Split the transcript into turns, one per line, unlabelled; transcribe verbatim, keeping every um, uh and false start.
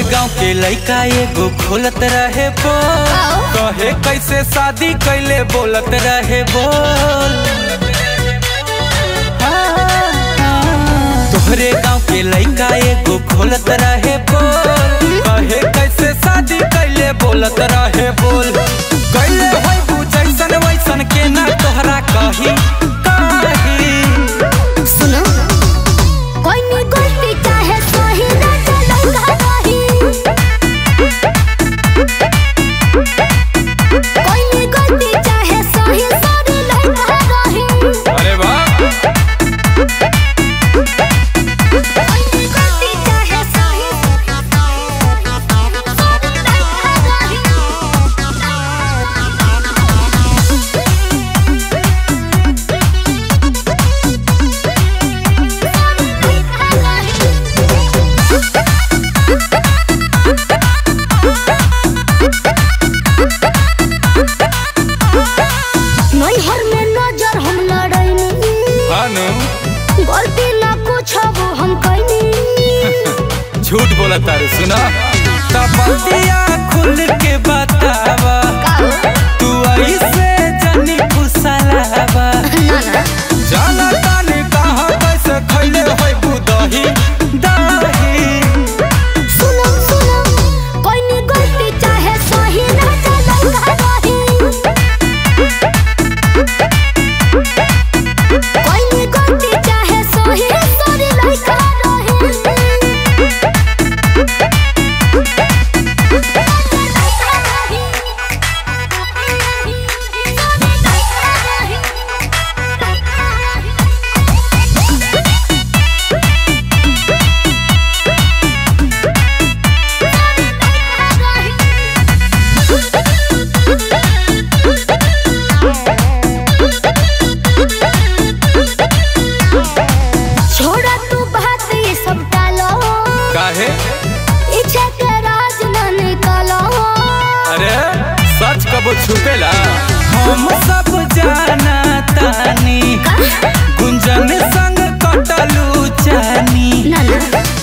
गांव के लइका एगो खोलत रहे बोल, कहे कैसे शादी कैले बोलत रहे बोल। तोहरे गांव के लइका एगो खोलत रहे बोल, कहे कैसे शादी कैले बोलत रहे बोल। कैले होई बुझैसन वैसन के ना तोहरा कही कही।
सुनो कोई नी गलती चाहे सही ना चलगा रही, कोई नी गलती चाहे सही सारी लगा रही।
अरे वाह
कोई नी गलती चाहे सही सारी लगा रही। नैहर में नजर हम लड़ैनी,
हानो
गलती ना कुछ वो हम कैनी।
झूठ बोला तारे सुना तबतिया खुल के बतावा, तू ऐसे जानी फुसलावा। जाना ताने कहां कैसे खैले होई बुदही दही।
सुनो सुनो कोई नी गलती चाहे सही ना चलगा रही, कोई नी गलती चाहे सही सारी लगा रही। छोड़ा तू बात ये सब टालो,
काहे
इच्छा के राज न निकालो।
अरे सच कबो छुपेला, हम सब जाना तानी गुंजन संग कटलू जानी।
ना ना